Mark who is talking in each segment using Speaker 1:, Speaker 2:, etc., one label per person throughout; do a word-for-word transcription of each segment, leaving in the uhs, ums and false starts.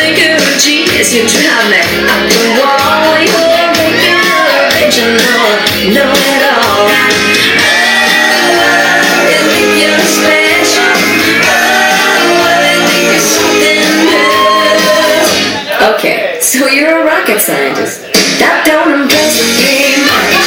Speaker 1: think you're a genius, you drive me up the wall. You're regular, original, know it all. Oh, you think you're special. Oh, you think you're something new. Okay, so you're a rocket scientist. That don't impress me much.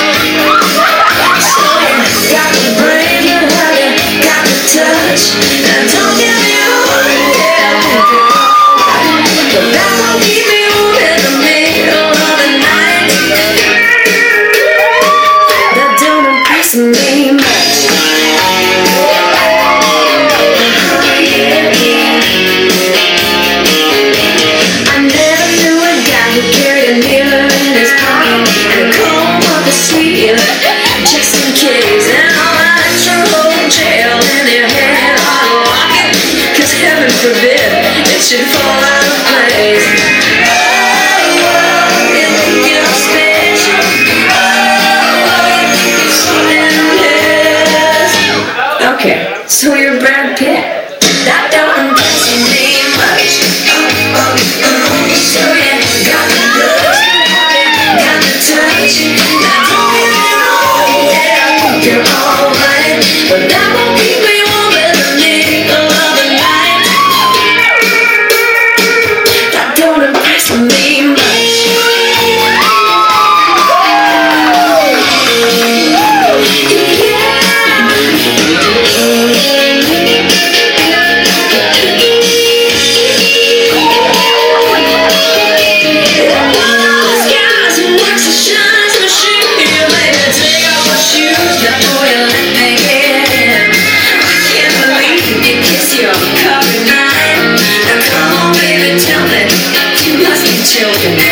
Speaker 1: So you got the brain, you have it, got the touch. And don't get me wrong, yeah, but that won't keep me warm in the middle of the night. That don't impress me much. Oh, yeah, yeah. I never knew a guy who carried a mirror in his pocket and a comb up his sleeve, just in case. And all that extra hotel in their head on a rocket, 'cause heaven forbid it should fall out of place. Oh, oh, you think you're special. Oh, oh, you think you're something else. Okay, so you're Brad Pitt. That don't impress me much. Oh, oh, oh. So you got the looks, got the touch. Now don't get me wrong, yeah, I think you're alright, but that won't keep me warm in the middle of the night. That don't impress me much. Children.